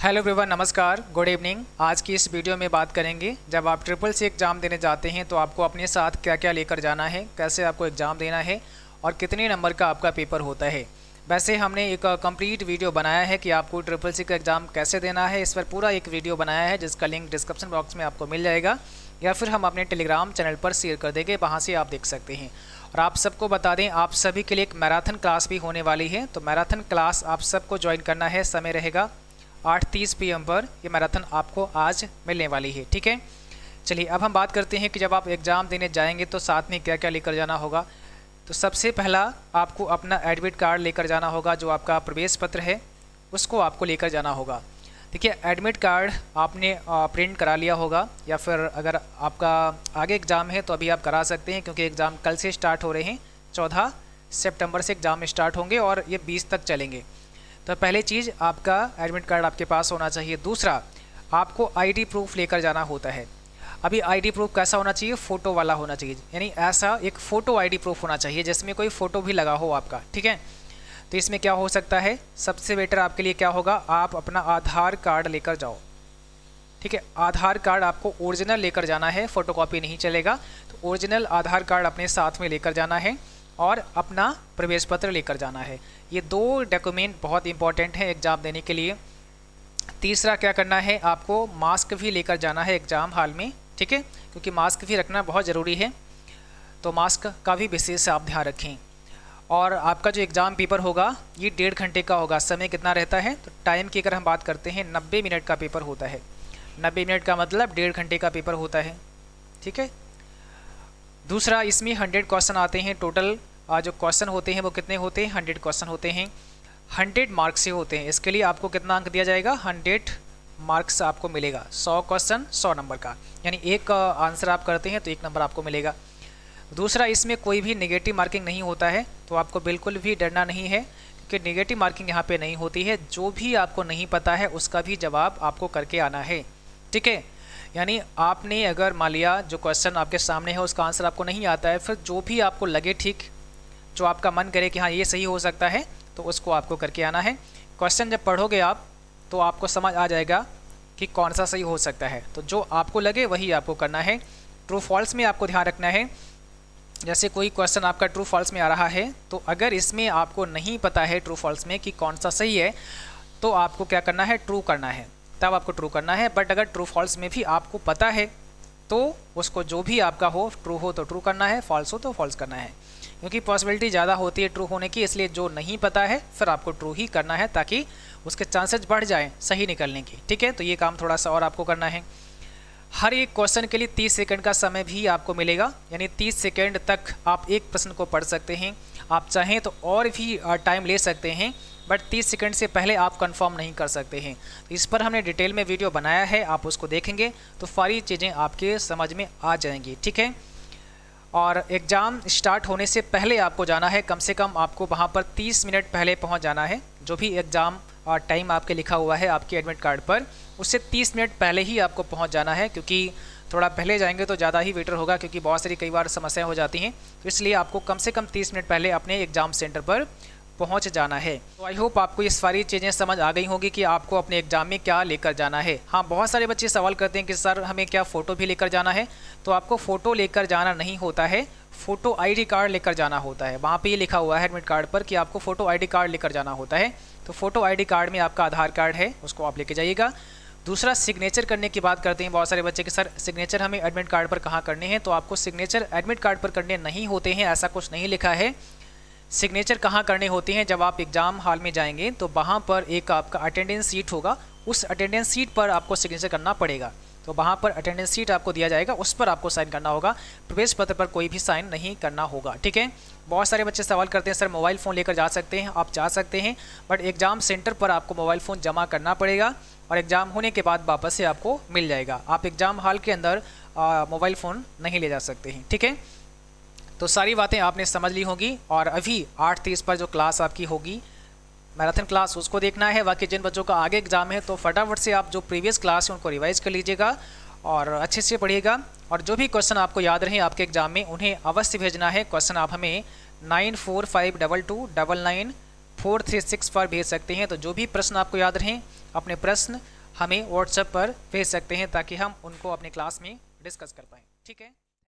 Hello everyone, नमस्कार, good evening. आज की इस वीडियो में बात करेंगे जब आप ट्रिपल सी एग्ज़ाम देने जाते हैं तो आपको अपने साथ क्या क्या लेकर जाना है, कैसे आपको एग्ज़ाम देना है और कितने नंबर का आपका पेपर होता है। वैसे हमने एक कंप्लीट वीडियो बनाया है कि आपको ट्रिपल सी का एग्ज़ाम कैसे देना है। इस पर पूरा एक वीडियो बनाया है जिसका लिंक डिस्क्रिप्शन बॉक्स में आपको मिल जाएगा या फिर हम अपने टेलीग्राम चैनल पर शेयर कर देंगे, वहाँ से आप देख सकते हैं। और आप सबको बता दें, आप सभी के लिए एक मैराथन क्लास भी होने वाली है, तो मैराथन क्लास आप सबको ज्वाइन करना है। समय रहेगा 8:30 PM पर ये मैराथन आपको आज मिलने वाली है। ठीक है, चलिए अब हम बात करते हैं कि जब आप एग्ज़ाम देने जाएंगे तो साथ में क्या क्या लेकर जाना होगा। तो सबसे पहला आपको अपना एडमिट कार्ड लेकर जाना होगा, जो आपका प्रवेश पत्र है उसको आपको लेकर जाना होगा। देखिए, एडमिट कार्ड आपने प्रिंट करा लिया होगा या फिर अगर आपका आगे एग्ज़ाम है तो अभी आप करा सकते हैं, क्योंकि एग्ज़ाम कल से स्टार्ट हो रहे हैं। 14 सितंबर से एग्ज़ाम स्टार्ट होंगे और ये 20 तक चलेंगे। तो पहली चीज़, आपका एडमिट कार्ड आपके पास होना चाहिए। दूसरा, आपको आईडी प्रूफ लेकर जाना होता है। अभी आईडी प्रूफ कैसा होना चाहिए? फ़ोटो वाला होना चाहिए, यानी ऐसा एक फ़ोटो आईडी प्रूफ होना चाहिए जिसमें कोई फ़ोटो भी लगा हो आपका। ठीक है, तो इसमें क्या हो सकता है, सबसे बेटर आपके लिए क्या होगा, आप अपना आधार कार्ड लेकर जाओ। ठीक है, आधार कार्ड आपको ओरिजिनल लेकर जाना है, फ़ोटोकॉपी नहीं चलेगा। तो ओरिजिनल आधार कार्ड अपने साथ में लेकर जाना है और अपना प्रवेश पत्र लेकर जाना है। ये दो डॉक्यूमेंट बहुत इंपॉर्टेंट हैं एग्ज़ाम देने के लिए। तीसरा क्या करना है, आपको मास्क भी लेकर जाना है एग्ज़ाम हॉल में। ठीक है, क्योंकि मास्क भी रखना बहुत ज़रूरी है, तो मास्क का भी विशेष आप ध्यान रखें। और आपका जो एग्ज़ाम पेपर होगा ये 1.5 घंटे का होगा। समय कितना रहता है, तो टाइम की अगर हम बात करते हैं 90 मिनट का पेपर होता है। 90 मिनट का मतलब 1.5 घंटे का पेपर होता है। ठीक है, दूसरा, इसमें 100 क्वेश्चन आते हैं टोटल। जो क्वेश्चन होते हैं वो कितने होते हैं, 100 क्वेश्चन होते हैं, 100 मार्क्स से होते हैं। इसके लिए आपको कितना अंक दिया जाएगा, 100 मार्क्स आपको मिलेगा। 100 क्वेश्चन 100 नंबर का, यानी एक आंसर आप करते हैं तो 1 नंबर आपको मिलेगा। दूसरा, इसमें कोई भी नेगेटिव मार्किंग नहीं होता है, तो आपको बिल्कुल भी डरना नहीं है, क्योंकि नेगेटिव मार्किंग यहाँ पे नहीं होती है। जो भी आपको नहीं पता है उसका भी जवाब आपको करके आना है। ठीक है, यानी आपने अगर मान लिया जो क्वेश्चन आपके सामने है उसका आंसर आपको नहीं आता है, फिर जो भी आपको लगे ठीक, जो आपका मन करे कि हाँ ये सही हो सकता है, तो उसको आपको करके आना है। क्वेश्चन जब पढ़ोगे आप तो आपको समझ आ जाएगा कि कौन सा सही हो सकता है, तो जो आपको लगे वही आपको करना है। ट्रू फॉल्स में आपको ध्यान रखना है। जैसे कोई क्वेश्चन आपका ट्रू फॉल्स में आ रहा है, तो अगर इसमें आपको नहीं पता है ट्रू फॉल्स में कि कौन सा सही है, तो आपको क्या करना है, ट्रू करना है, तब आपको ट्रू करना है। बट अगर ट्रू फॉल्स में भी आपको पता है तो उसको जो भी आपका हो, ट्रू हो तो ट्रू करना है, फॉल्स हो तो फॉल्स करना है, क्योंकि पॉसिबिलिटी ज़्यादा होती है ट्रू होने की। इसलिए जो नहीं पता है फिर आपको ट्रू ही करना है, ताकि उसके चांसेस बढ़ जाएं सही निकलने की। ठीक है, तो ये काम थोड़ा सा और आपको करना है। हर एक क्वेश्चन के लिए 30 सेकंड का समय भी आपको मिलेगा, यानी 30 सेकंड तक आप एक प्रश्न को पढ़ सकते हैं। आप चाहें तो और भी टाइम ले सकते हैं, बट 30 सेकंड से पहले आप कंफर्म नहीं कर सकते हैं। तो इस पर हमने डिटेल में वीडियो बनाया है, आप उसको देखेंगे तो सारी चीज़ें आपके समझ में आ जाएंगी। ठीक है, और एग्ज़ाम स्टार्ट होने से पहले आपको जाना है, कम से कम आपको वहाँ पर 30 मिनट पहले पहुँच जाना है। जो भी एग्ज़ाम टाइम आपके लिखा हुआ है आपके एडमिट कार्ड पर, उससे 30 मिनट पहले ही आपको पहुँच जाना है, क्योंकि थोड़ा पहले जाएंगे तो ज़्यादा ही बेटर होगा, क्योंकि बहुत सारी कई बार समस्याएं हो जाती हैं। तो इसलिए आपको कम से कम 30 मिनट पहले अपने एग्ज़ाम सेंटर पर पहुंच जाना है। तो आई होप आपको ये सारी चीज़ें समझ आ गई होंगी कि आपको अपने एग्ज़ाम में क्या लेकर जाना है। हाँ, बहुत सारे बच्चे सवाल करते हैं कि सर हमें क्या फ़ोटो भी लेकर जाना है। तो आपको फ़ोटो लेकर जाना नहीं होता है, फ़ोटो आईडी कार्ड लेकर जाना होता है। वहाँ पे ये लिखा हुआ है एडमिट कार्ड पर कि आपको फ़ोटो आईडी कार्ड लेकर जाना होता है। तो फ़ोटो आईडी कार्ड में आपका आधार कार्ड है, उसको आप लेके जाइएगा। दूसरा, सिग्नेचर करने की बात करते हैं बहुत सारे बच्चे कि सर सिग्नेचर हमें एडमिट कार्ड पर कहाँ करने हैं। तो आपको सिग्नेचर एडमिट कार्ड पर करने नहीं होते हैं, ऐसा कुछ नहीं लिखा है। सिग्नेचर कहाँ करने होते हैं, जब आप एग्ज़ाम हॉल में जाएंगे तो वहाँ पर एक आपका अटेंडेंस सीट होगा, उस अटेंडेंस सीट पर आपको सिग्नेचर करना पड़ेगा। तो वहाँ पर अटेंडेंस सीट आपको दिया जाएगा, उस पर आपको साइन करना होगा। प्रवेश पत्र पर कोई भी साइन नहीं करना होगा। ठीक है, बहुत सारे बच्चे सवाल करते हैं सर मोबाइल फ़ोन लेकर जा सकते हैं। आप जा सकते हैं, बट एग्ज़ाम सेंटर पर आपको मोबाइल फ़ोन जमा करना पड़ेगा और एग्ज़ाम होने के बाद वापस से आपको मिल जाएगा। आप एग्ज़ाम हॉल के अंदर मोबाइल फ़ोन नहीं ले जा सकते हैं। ठीक है, तो सारी बातें आपने समझ ली होंगी। और अभी 8:30 पर जो क्लास आपकी होगी मैराथन क्लास, उसको देखना है। बाकी जिन बच्चों का आगे एग्ज़ाम है तो फटाफट से आप जो प्रीवियस क्लास है उनको रिवाइज कर लीजिएगा और अच्छे से पढ़िएगा। और जो भी क्वेश्चन आपको याद रहे आपके एग्ज़ाम में, उन्हें अवश्य भेजना है। क्वेश्चन आप हमें 945229 4364 पर भेज सकते हैं। तो जो भी प्रश्न आपको याद रहें, अपने प्रश्न हमें व्हाट्सएप पर भेज सकते हैं ताकि हम उनको अपने क्लास में डिस्कस कर पाएँ। ठीक है।